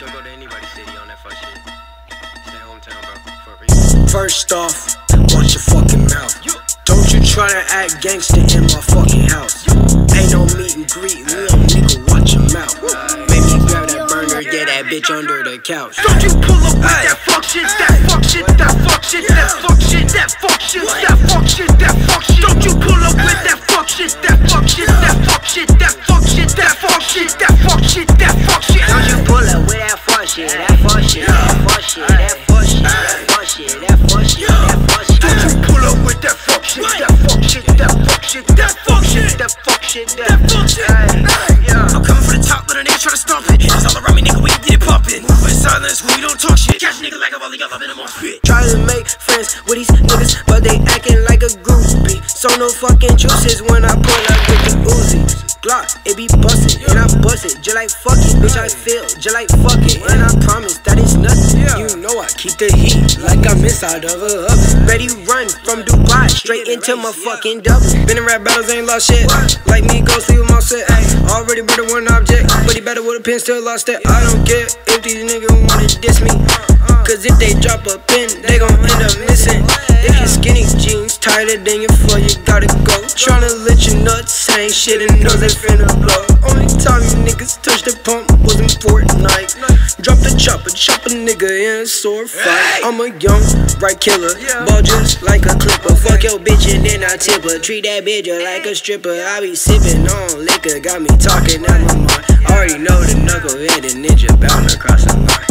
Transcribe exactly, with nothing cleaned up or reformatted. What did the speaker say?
You'll go to anybody's city on that fuck shit. Stay hometown, bro, for a reason. First off, watch your fucking mouth. Don't you try to act gangster in my fucking house. Ain't no meet and greet, little nigga, watch your mouth. Make me grab that burner, get that bitch under the couch. Don't you pull up with that fuck shit, that fuck shit, that fuck shit, that fuck shit, that fuck shit, that fuck shit, that fuck shit. Don't you pull up with that fuck shit, that fuck shit, that fuck shit, that fuck shit, that fuck shit, that fuck shit, that fuck shit. Don't you pull up with that fuck shit, that fuck shit, that fuck shit, that fuck shit, that fuck shit, that fuck shit, that fuck shit. Don't you pull up with that fuck shit, that fuck shit, that fuck shit, that fuck shit, that fuck shit, that fuck shit. I'm coming for the top, but a nigga try to stomp it. It's all around me, nigga, we get it pumping. Move in silence when we don't talk shit. Catch a nigga like a volley, y'all in a mosh pit. Try to make friends with these niggas, but they acting like a groupie. So no fucking juices when I pull up with the Uzi. Glock, it be bustin', and I bust it, just like fuck it. Bitch, I feel, just like fuck it, and I promise that it's nothing. You know I keep the heat, like I'm inside of a oven. Ready run from Dubai, straight into my fucking double. Been in rap battles, ain't lost shit. Like me, go sleep with my set. Already better one object, but he better with a pen, still lost it. I don't care if these niggas wanna diss me, cause if they drop a pin, they gon' end up missing. If your skinny jeans tighter than your floor, you gotta go. Tryna let your nuts hang shit and know they finna blow. Only time you niggas touch the pump was in Fortnite. Drop the chopper, chop a nigga in a sword fight. I'm a young right killer, ball just like a clipper. Fuck your bitch and then I tip her. Treat that bitch like a stripper. I be sippin' on liquor, got me talking out my mind. Already know the knucklehead and ninja bound across the line.